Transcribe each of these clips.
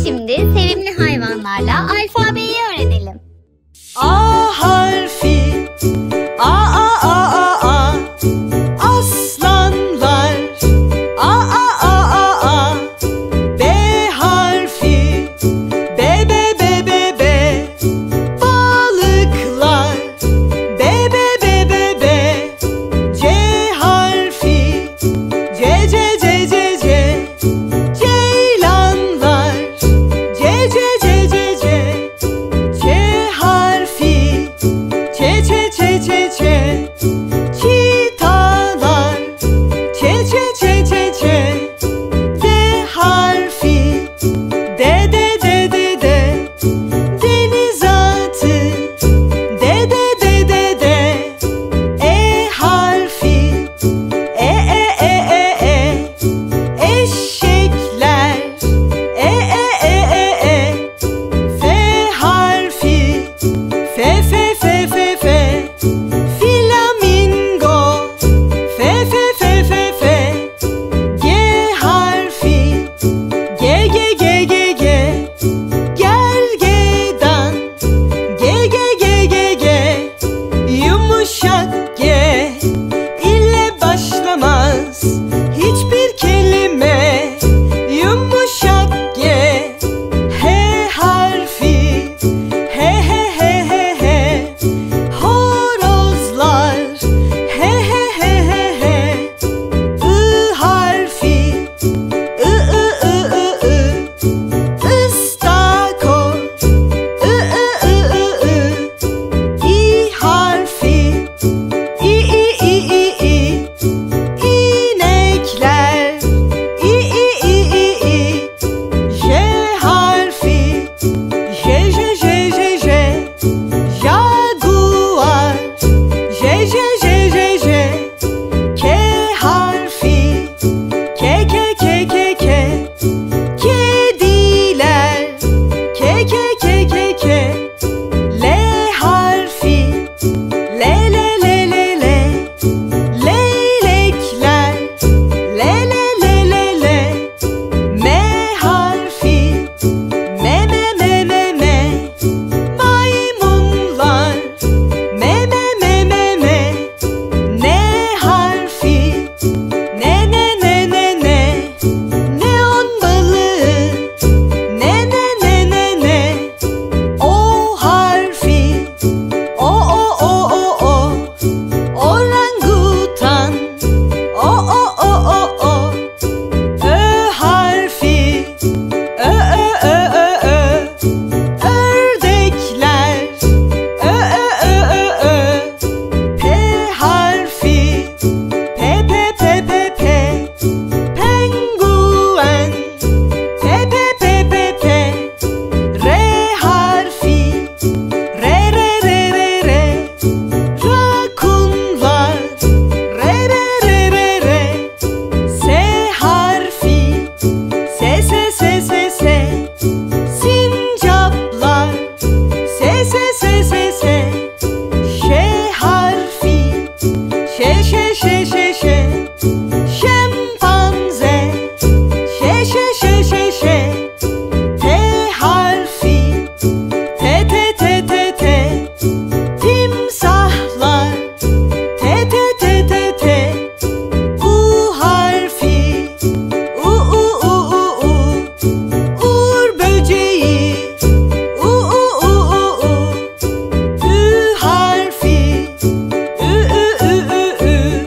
Şimdi sevimli hayvanlarla alfabeyi öğrenelim. A harfi, A A A A A. Aslanlar, A A A A A. B harfi, B B B B B. Balıklar, B B B B B. C harfi, C C C C C. Ceylanlar, C C C C C. Ç harfi, Ç Ç Ç Ç Ç. Çitalar, Ç Ç Ç Ç Ç. D harfi, D D D D D. Deniz atı, D D D D D. E harfi, E E E E E. Eşekler, E E E E E. F harfi, F F F F F. Flamingo, F F F F F. G harfi, G G G G G. Gergedan, G G G G G. Yumuşak G ile başlamaz hiçbir kelime. Yumuşak G. H harfi, H H H H H. Horozlar, H H H H H. I harfi, I I I I I. Istakoz, I I I I I. İ harfi, İ I I I I. İnekler, İ I I I I. J harfi, J J J J J. Jaguar, J J J J J. K harfi, K K K K K. Kediler, K K K K K. L harfi, L L L L L. Leylekler, L L L L L. M harfi, M M M M M. Maymunlar, M M M M M. N harfi, N N N N N. Neon balığı, N N N N N. O harfi, O O O O O. Orangutan, O O O O O. Ö harfi, Ö Ö Ö Ö Ö. Ördekler, Ö Ö Ö Ö Ö. P harfi, P P P P P. Penguen, P P P P P. R harfi, R R R R R. Rakunlar, R R R R R. S harfi, S S S S S. Sincaplar, S S S S S. Ş harfi, Ş Ş Ş Ş Ş. Şempanze, Ş Ş Ş Ş Ş. T harfi, T T T T T. Timsahlar, T T T T T. U harfi, U U U U U. Uğur böceği, U U U U U. Ü harfi, Ü Ü Ü Ü Ü.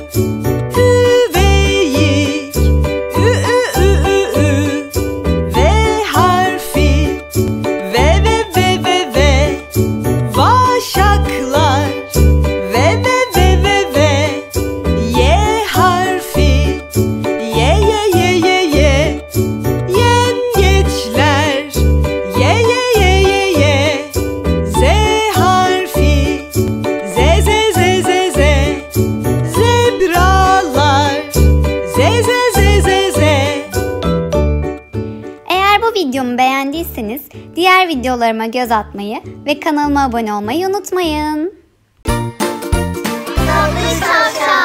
Üveyik, Ü Ü Ü Ü Ü. V harfi, V V V V V. Vaşaklar, V V V V V. Y harfi, Y Y Y Y Y. Yengeçler, Y Y Y Y Y. Z harfi, Z Z Z Z Z. Zebralar, Z Z Z Z Z. Eğer bu videomu beğendiyseniz diğer videolarıma göz atmayı ve kanalıma abone olmayı unutmayın. Tatlı Tavşan.